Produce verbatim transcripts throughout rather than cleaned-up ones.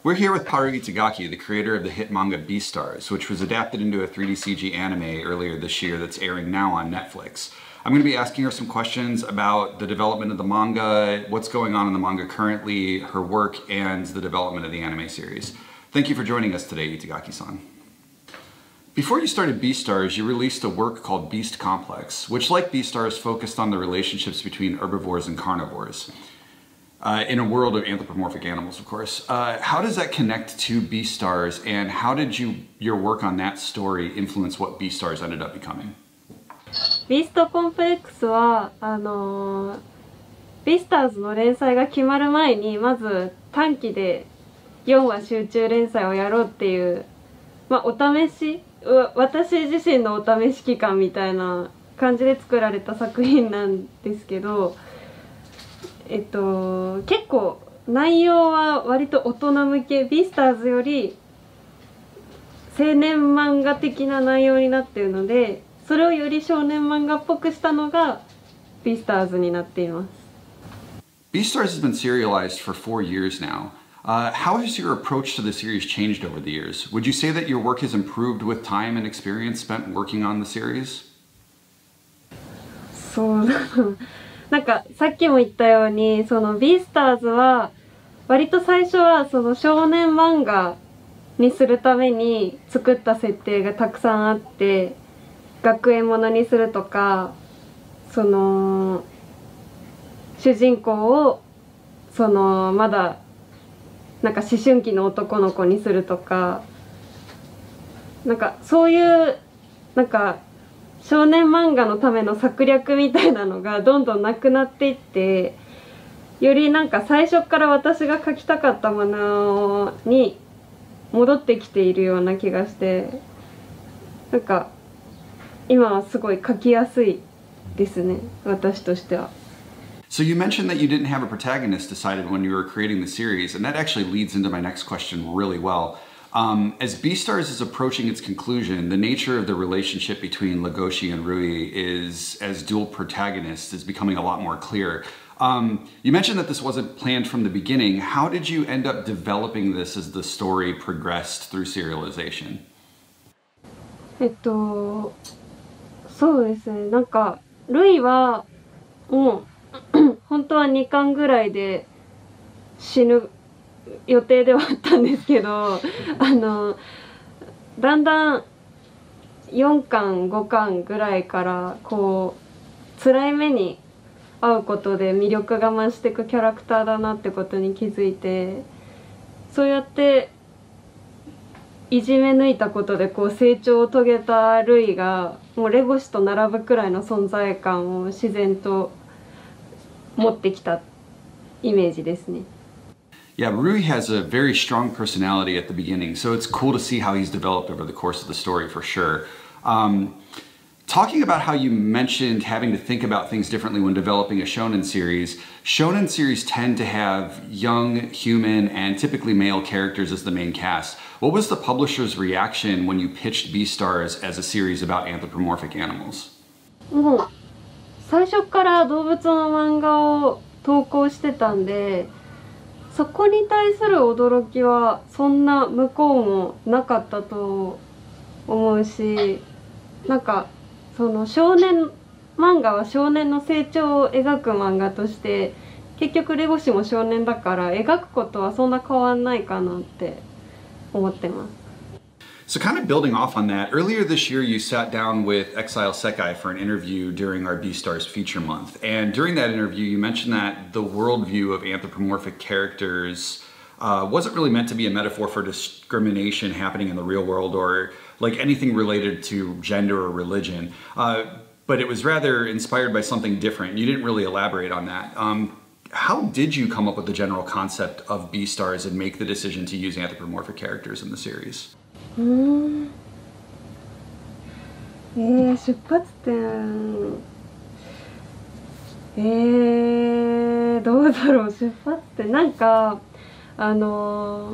We're here with Haru Itagaki, the creator of the hit manga Beastars, which was adapted into a three D C G anime earlier this year that's airing now on Netflix. I'm going to be asking her some questions about the development of the manga, what's going on in the manga currently, her work, and the development of the anime series. Thank you for joining us today, Itagaki-san. Before you started Beastars, you released a work called Beast Complex, which, like Beastars, focused on the relationships between herbivores and carnivores. Uh, in a world of anthropomorphic animals, of course. Uh, how does that connect to Beastars, and how did you, your work on that story influence what Beastars ended up becoming? ビーストコンプレックスはあのー、ビースターズの連載が決まる前にまず短期でよんわ集中連載をやろうっていう、まあ、お試し私自身のお試し期間みたいな感じで作られた作品なんですけど、えっと結構内容は割と大人向け、ビースターズより青年漫画的な内容になっているので、それをより少年漫画っぽくしたのがビースターズになっています。 Beastars has been serialized for four years now. Uh, how has your approach to the series changed over the years? Would you say that your work has improved with time and experience spent working on the series? そうだなんかさっきも言ったように、そのビースターズは割と最初はその少年漫画にするために作った設定がたくさんあって、学園ものにするとか、その主人公をそのまだなんか思春期の男の子にするとか、なんかそういうなんか少年漫画のための策略みたいなのがどんどんなくなっていって、よりなんか最初から私が描きたかったものに戻ってきているような気がして、なんか今はすごい描きやすいですね、私としては。 So you mentioned that you didn't have a protagonist decided when you were creating the series, and that actually leads into my next question really well. Um, as Beastars is approaching its conclusion, the nature of the relationship between Legoshi and Rui is, as dual protagonists, is becoming a lot more clear. Um, you mentioned that this wasn't planned from the beginning. How did you end up developing this as the story progressed through serialization? えっと、そうですね、なんかルイはもう本当はにかんぐらいで死ぬ予定ではあったんですけど、あのだんだんよんかんごかんぐらいからこう辛い目に遭うことで魅力が増していくキャラクターだなってことに気づいて、そうやっていじめ抜いたことでこう成長を遂げたルイがもうレゴシと並ぶくらいの存在感を自然と持ってきたイメージですね。 Yeah, Rui has a very strong personality at the beginning, so it's cool to see how he's developed over the course of the story for sure. Um, talking about how you mentioned having to think about things differently when developing a shonen series, shonen series tend to have young, human, and typically male characters as the main cast. What was the publisher's reaction when you pitched Beastars as a series about anthropomorphic animals? もう最初から動物の漫画を投稿してたんで、そこに対する驚きはそんな向こうもなかったと思うし、なんかその少年漫画は少年の成長を描く漫画として、結局レゴシも少年だから描くことはそんな変わんないかなって思ってます。 So kind of building off on that, earlier this year you sat down with Exile Sekai for an interview during our Beastars feature month. And during that interview you mentioned that the worldview of anthropomorphic characters uh, wasn't really meant to be a metaphor for discrimination happening in the real world or like anything related to gender or religion. Uh, but it was rather inspired by something different. You didn't really elaborate on that. Um, how did you come up with the general concept of Beastars and make the decision to use anthropomorphic characters in the series? うーんえー、出発点えー、どうだろう、出発点なんかあの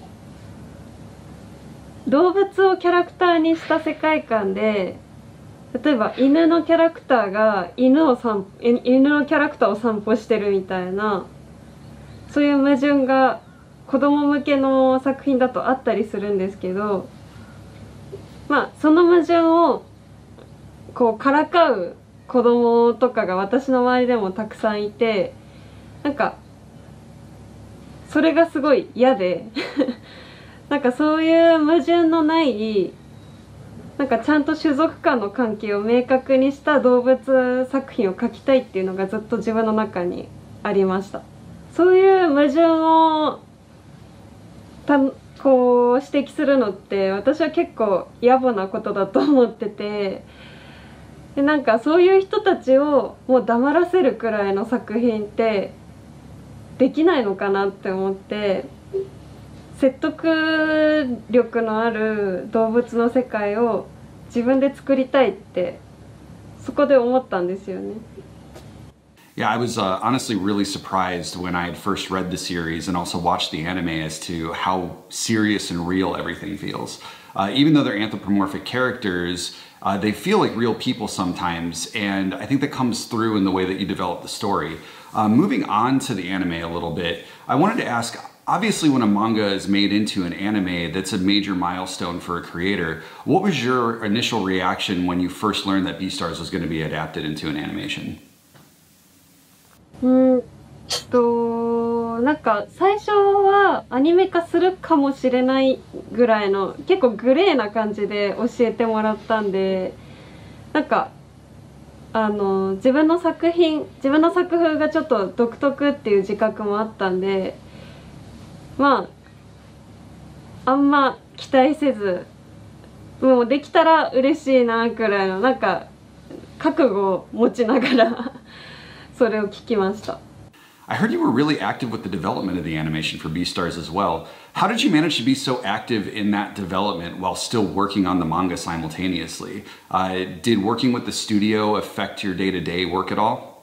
ー、動物をキャラクターにした世界観で、例えば犬のキャラクターが犬を散犬のキャラクターを散歩してるみたいな、そういう矛盾が子供向けの作品だとあったりするんですけど、まあその矛盾をこうからかう子供とかが私の周りでもたくさんいて、なんかそれがすごい嫌でなんかそういう矛盾のないなんかちゃんと種族間の関係を明確にした動物作品を描きたいっていうのがずっと自分の中にありました。そういう矛盾をたこう指摘するのって私は結構野暮なことだと思ってて、でなんかそういう人たちをもう黙らせるくらいの作品ってできないのかなって思って、説得力のある動物の世界を自分で作りたいってそこで思ったんですよね。 Yeah, I was uh, honestly really surprised when I had first read the series and also watched the anime as to how serious and real everything feels. Uh, even though they're anthropomorphic characters, uh, they feel like real people sometimes, and I think that comes through in the way that you develop the story. Uh, moving on to the anime a little bit, I wanted to ask, obviously when a manga is made into an anime, that's a major milestone for a creator. What was your initial reaction when you first learned that Beastars was going to be adapted into an animation? うんとなんか最初はアニメ化するかもしれないぐらいの結構グレーな感じで教えてもらったんで、なんかあの自分の作品自分の作風がちょっと独特っていう自覚もあったんで、まああんま期待せず、もうできたら嬉しいなくらいのなんか覚悟を持ちながらそれを聞きました。 I heard you were really active with the development of the animation for Beastars as well. How did you manage to be so active in that development while still working on the manga simultaneously? Uh, did working with the studio affect your day-to-day work at all?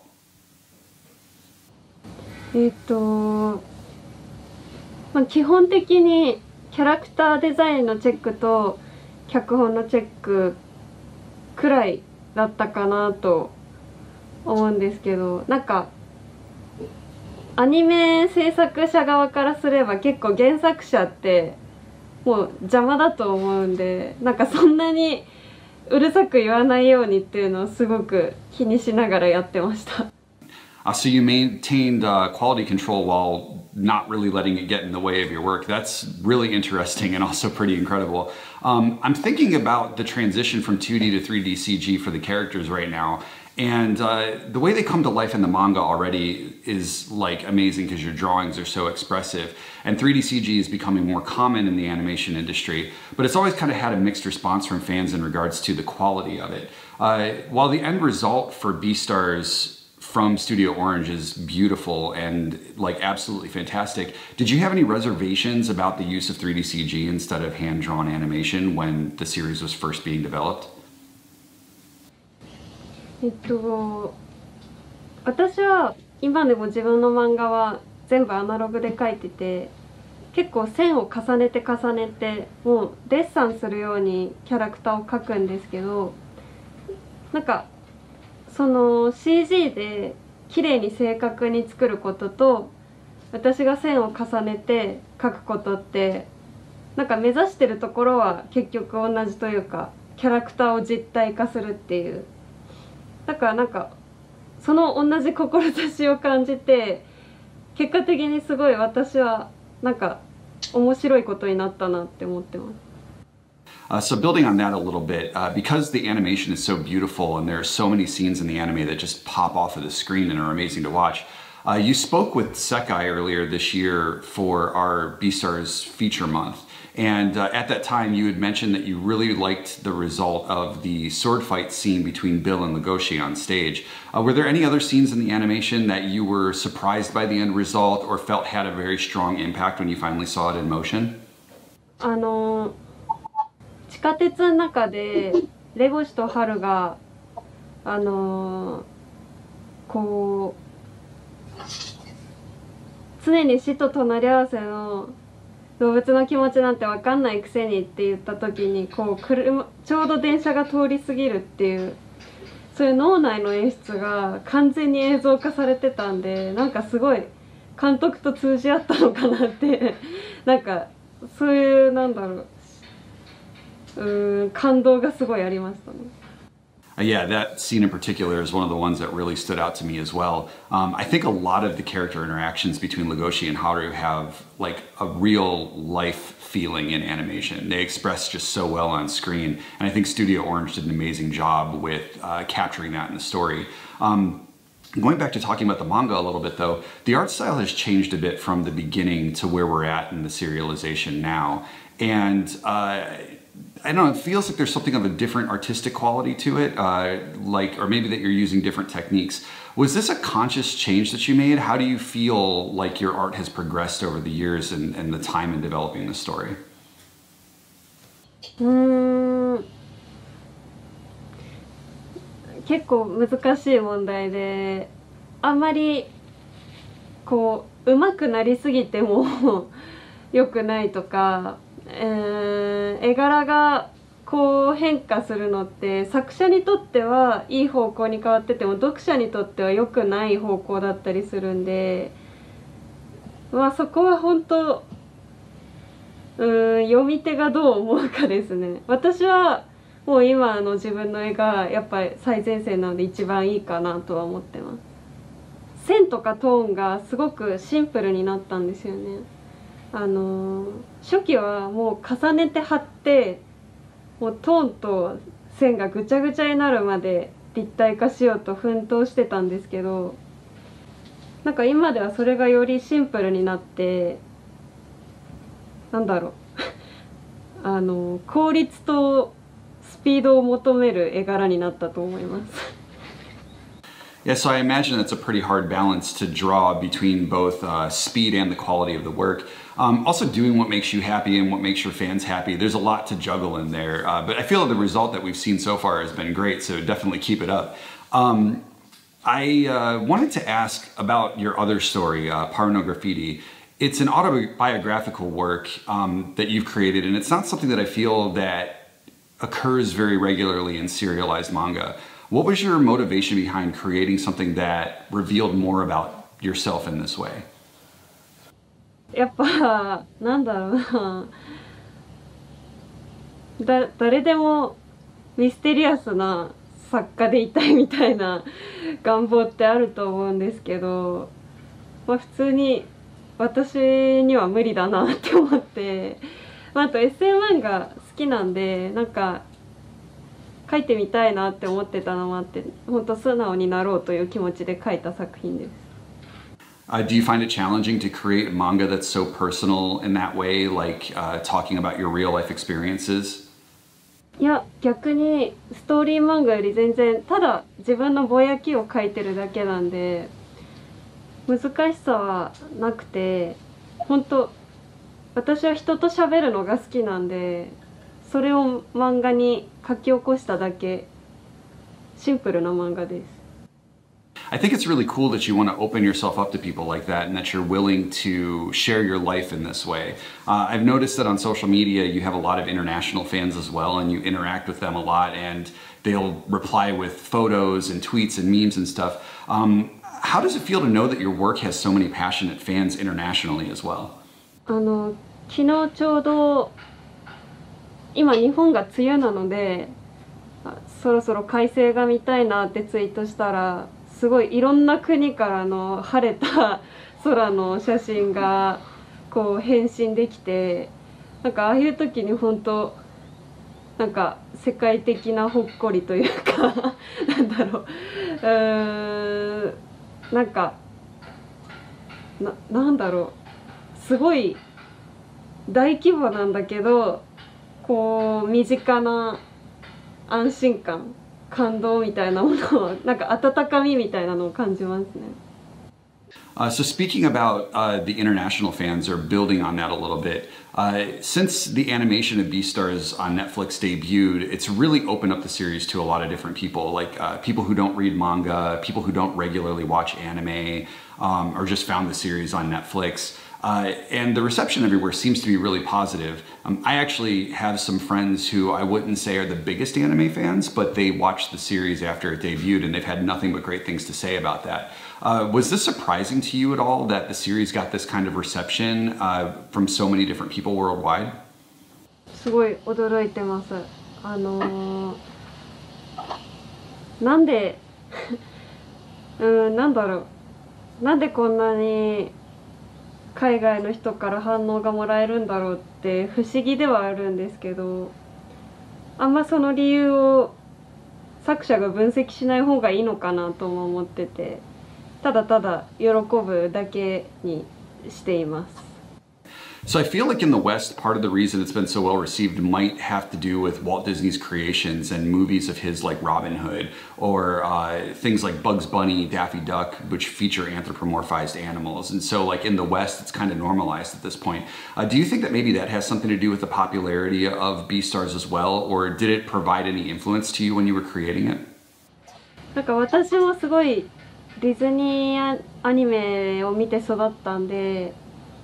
えっと、まあ、基本的にキャラクターデザインのチェックと脚本のチェックくらいだったかなと思うんですけど、なんかアニメ制作者側からすれば結構原作者ってもう邪魔だと思うんで、なんかそんなにうるさく言わないようにっていうのをすごく気にしながらやってました。 Uh, so you maintained uh, quality control while not really letting it get in the way of your work. That's really interesting and also pretty incredible. Um, I'm thinking about the transition from two D to three D C G for the characters right now. And uh, the way they come to life in the manga already is like amazing because your drawings are so expressive. And three D C G is becoming more common in the animation industry, but it's always kind of had a mixed response from fans in regards to the quality of it. Uh, while the end result for Beastars from Studio Orange is beautiful and like absolutely fantastic, did you have any reservations about the use of three D C G instead of hand-drawn animation when the series was first being developed? えっと私は今でも自分の漫画は全部アナログで描いてて、結構線を重ねて重ねてもうデッサンするようにキャラクターを描くんですけど、なんかその シージー で綺麗に正確に作ることと私が線を重ねて描くことってなんか目指してるところは結局同じというか、キャラクターを実体化するっていう、だからなんかその同じ志を感じて結果的にすごい私はなんか面白いことになったなって思ってます。 Uh, so building on that a little bit, uh, because the animation is so beautiful and there are so many scenes in the anime that just pop off of the screen and are amazing to watch, uh, you spoke with Sekai earlier this year for our Beastars feature month. And uh, at that time you had mentioned that you really liked the result of the sword fight scene between Bill and Legoshi on stage. Uh, were there any other scenes in the animation that you were surprised by the end result or felt had a very strong impact when you finally saw it in motion? あの地下鉄の中でレゴシとハルがあのー、こう常に死と隣り合わせの動物の気持ちなんて分かんないくせにって言った時にこう車ちょうど電車が通り過ぎるっていうそういう脳内の演出が完全に映像化されてたんで、なんかすごい監督と通じ合ったのかなってなんかそういうなんだろう、うーん感動がすごいありましたね。 Uh, Yeah, that scene in particular is one of the ones that really stood out to me as well. Um, I think a lot of the character interactions between Legoshi and Haru have like a real life feeling in animation. They express just so well on screen, and I think Studio Orange did an amazing job with uh, capturing that in the story. Um, Going back to talking about the manga a little bit though, the art style has changed a bit from the beginning to where we're at in the serialization now. And uh, I don't know, it feels like there's something of a different artistic quality to it, uh, like, or maybe that you're using different techniques. Was this a conscious change that you made? How do you feel like your art has progressed over the years and, and the time in developing the story? うーん結構難しい問題で、あんまりこう上手くなりすぎても良くないとか、えー絵柄がこう変化するのって作者にとってはいい方向に変わってても読者にとっては良くない方向だったりするんで、まあそこは本当うーん読み手がどう思うかですね。私はもう今の自分の絵がやっぱり最前線なので一番いいかなとは思ってます。線とかトーンがすごくシンプルになったんですよね。あのー、初期はもう重ねて貼ってもうトーンと線がぐちゃぐちゃになるまで立体化しようと奮闘してたんですけど、なんか今ではそれがよりシンプルになって、なんだろうあの効率とスピードを求める絵柄になったと思います。 Yeah, so I imagine that's a pretty hard balance to draw between both uh, speed and the quality of the work. Um, also doing what makes you happy and what makes your fans happy. There's a lot to juggle in there, uh, but I feel the result that we've seen so far has been great, so definitely keep it up. Um, I uh, wanted to ask about your other story, uh, Parno Graffiti. It's an autobiographical work um, that you've created, and it's not something that I feel that occurs very regularly in serialized manga. What was your motivation behind creating something that revealed more about yourself in this way? やっぱなんだろうな、だ誰でもミステリアスな作家でいたいみたいな願望ってあると思うんですけど、まあ、普通に私には無理だなって思って、まあ、あと エスエフ 漫画好きなんでなんか書いてみたいなって思ってたのもあって、本当素直になろうという気持ちで書いた作品です。 Uh, do you find it challenging to create manga that's so personal in that way, like uh, talking about your real life experiences? いや逆にストーリー漫画より全然ただ自分のぼやきを書いてるだけなんで難しさはなくて、本当私は人と喋るのが好きなんでそれを漫画に書き起こしただけ、シンプルな漫画です。 I think it's really cool that you want to open yourself up to people like that and that you're willing to share your life in this way. Uh, I've noticed that on social media you have a lot of international fans as well, and you interact with them a lot and they'll reply with photos and tweets and memes and stuff. Um, how does it feel to know that your work has so many passionate fans internationally as well? あの昨日ちょうど今日本が梅雨なのでそろそろ快晴が見たいなってツイートしたらすごいいろんな国からの晴れた空の写真がこう返信できて、なんかああいう時に本当なんか世界的なほっこりというかなんだろう、うーんなんか な, なんだろうすごい大規模なんだけどこう身近な安心感感動みたいなものをなんか温かみみたいなのを感じますね。 Uh, so speaking about uh, the international fans, or building on that a little bit, uh, since the animation of Beastars on Netflix debuted, it's really opened up the series to a lot of different people, like uh, people who don't read manga, people who don't regularly watch anime, um, or just found the series on Netflix. Uh, and the reception everywhere seems to be really positive. Um, I actually have some friends who I wouldn't say are the biggest anime fans, but they watched the series after it debuted and they've had nothing but great things to say about that. Uh, was this surprising to you at all that the series got this kind of reception uh, from so many different people worldwide? すごい驚いてます。あのー、なんでうん、なんだろう。なんでこんなに海外の人から反応がもらえるんだろうって不思議ではあるんですけど、あんまその理由を作者が分析しない方がいいのかなとも思ってて、ただただ喜ぶだけにしています。 So I feel like in the West, part of the reason it's been so well received might have to do with Walt Disney's creations and movies of his like Robin Hood, or uh, things like Bugs Bunny, Daffy Duck, which feature anthropomorphized animals. And so like in the West, it's kind of normalized at this point. Uh, do you think that maybe that has something to do with the popularity of Beastars as well, or did it provide any influence to you when you were creating it? なんか私もすごいディズニーアニメを見て育ったんで、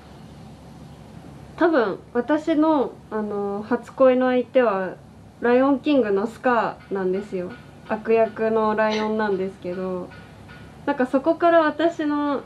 多分私の、あの初恋の相手はライオンキングのスカーなんですよ。悪役のライオンなんですけど、なんかそこから私の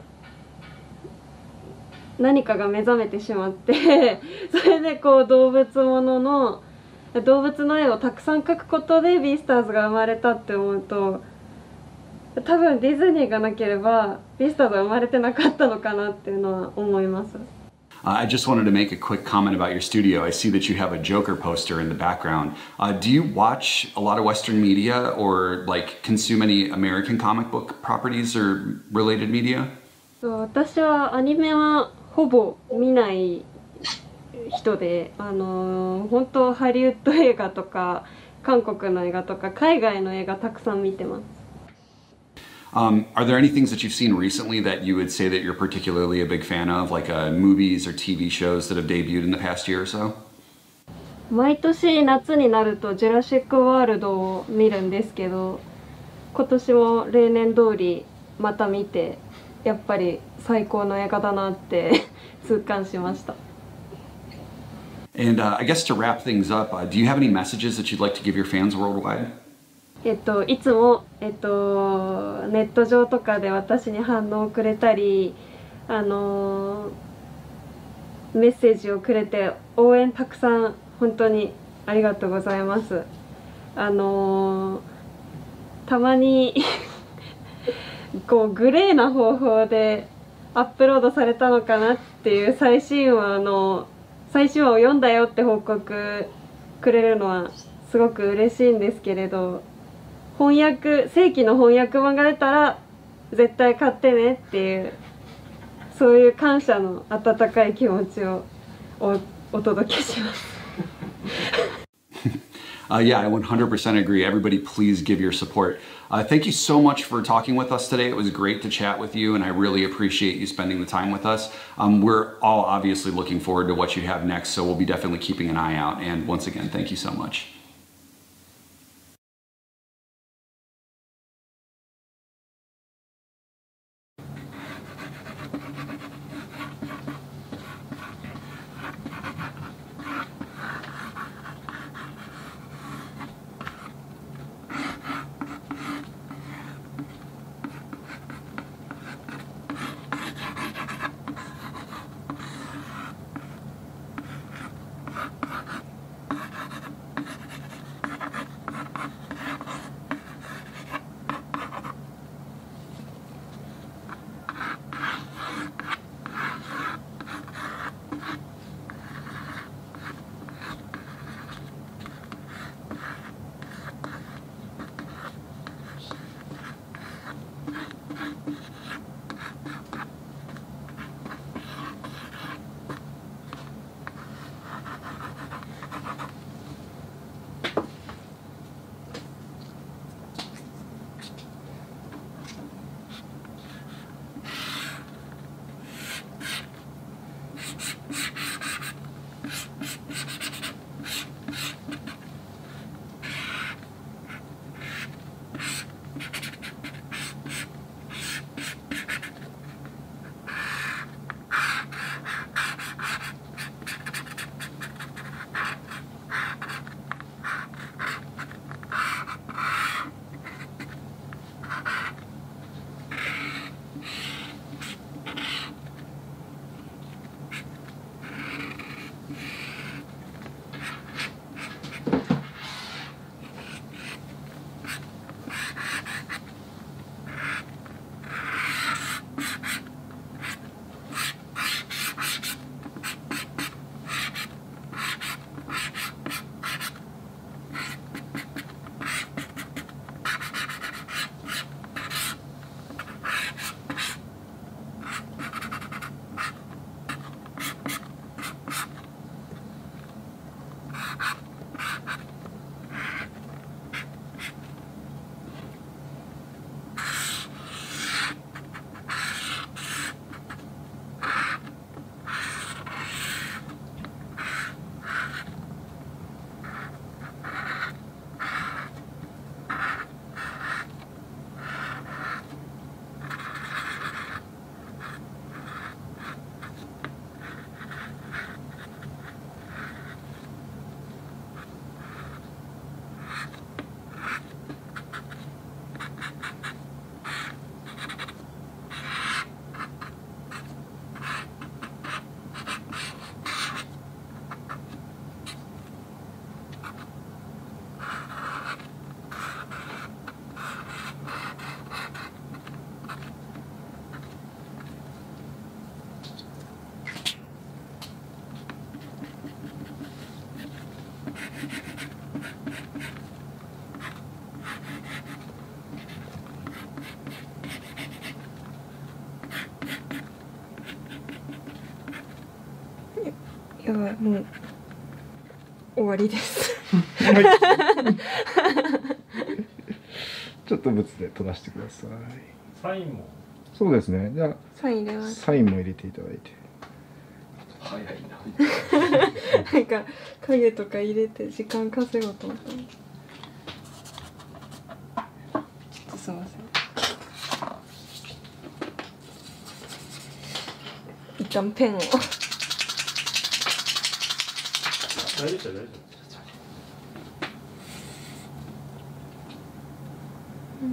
何かが目覚めてしまってそれでこう動物ものの動物の絵をたくさん描くことでビースターズが生まれたって思うと、多分ディズニーがなければビースターズは生まれてなかったのかなっていうのは思います。 Uh, I just wanted to make a quick comment about your studio. I see that you have a Joker poster in the background. Uh, do you watch a lot of Western media or like consume any American comic book properties or related media? 私はアニメはほぼ見ない人で、あのー、本当ハリウッド映画とか韓国の映画とか海外の映画たくさん見てます。 Um, are there any things that you've seen recently that you would say that you're particularly a big fan of, like uh, movies or T V shows that have debuted in the past year or so? 毎年夏になるとジュラシック・ワールドを見るんですけど、今年も例年通りまた見て、やっぱり最高の映画だなって痛感しました。 And uh, I guess to wrap things up, uh, do you have any messages that you'd like to give your fans worldwide? えっと、いつも、えっと、ネット上とかで私に反応をくれたり、あのー、メッセージをくれて応援たくさん本当にありがとうございます。あのー、たまにこうグレーな方法でアップロードされたのかなっていう最新話の最新話を読んだよって報告くれるのはすごく嬉しいんですけれど、翻訳正規の翻訳版が出たら絶対買ってねっていうそういう感謝の温かい気持ちを お, お届けします。 Uh, yeah, I one hundred percent agree. Everybody, please give your support. Uh, thank you so much for talking with us today. It was great to chat with you, and I really appreciate you spending the time with us. Um, we're all obviously looking forward to what you have next, so we'll be definitely keeping an eye out. And once again, thank you so much. やばい、もう終わりです。 ちょっと物で取らせてください。 サインも。 そうですね。じゃあサイン入れます。 サインも入れていただいて。 早いな。 なんか影とか入れて時間稼ごうと思ったの。ちょっとすみません。一旦ペンを。 大丈夫大丈夫。 うん。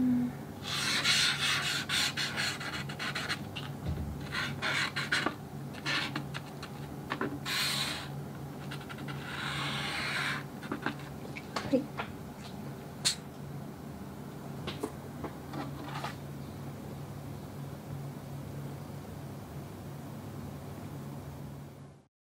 はい。